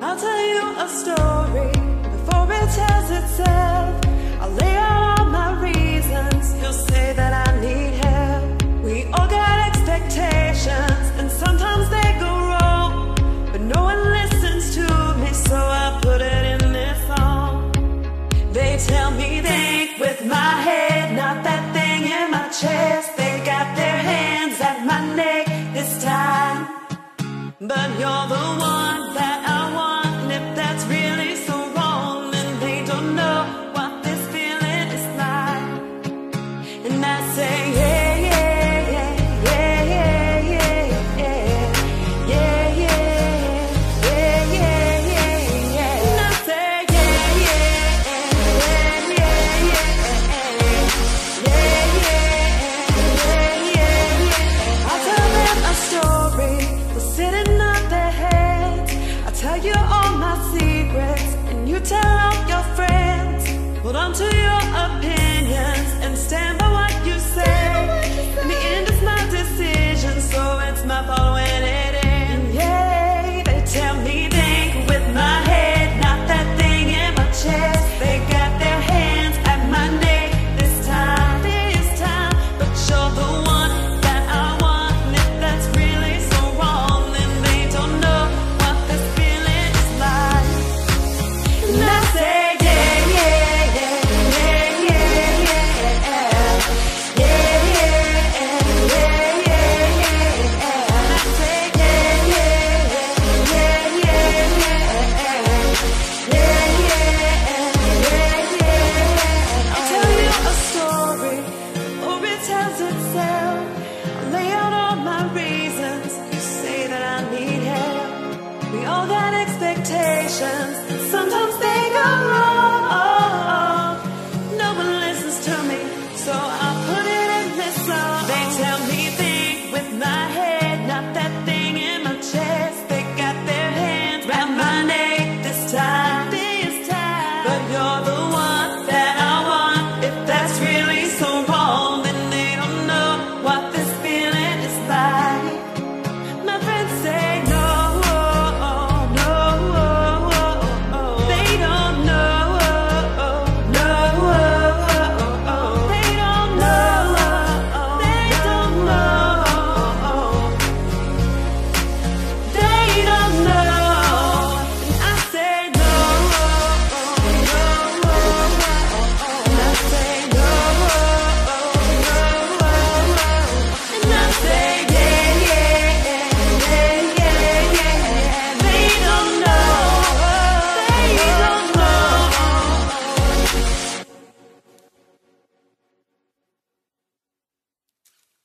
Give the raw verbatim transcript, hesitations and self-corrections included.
I'll tell you a story before it tells itself. I'll lay out all my reasons. You'll say that I need help. We all got expectations, and sometimes they go wrong, but no one listens to me, so I put it in this song. They tell me think with my head, not that thing in my chest. They got their hands at my neck this time, but you're the one that I want. And if that's really so wrong, then they don't know what this feeling is like. And I say yeah, yeah, yeah, yeah, yeah, yeah, yeah, yeah, yeah, yeah, yeah, yeah. And I say yeah, yeah, yeah, yeah, yeah, yeah, yeah, yeah, yeah. I'll tell them a story, we're sitting on their heads. I tell you all my secrets, and you tell all your friends. Hold on to your opinions and stand by what you say. In the end, it's my decision, so it's my fault when it ends. Yeah, they tell me think with my head, not that thing in my chest. They got their hands at my neck this time, this time, but you're the one that I want. And if that's really so wrong, then they don't know what this feeling is like. And I say yeah, yeah, yeah, yeah, yeah, yeah, yeah, yeah, yeah, yeah, yeah. And I say yeah, yeah, yeah, yeah, yeah, yeah, yeah, yeah. I'll tell you a story, or it tells itself. I'll lay out all my reasons. You say that I need help. We all got expectations, sometimes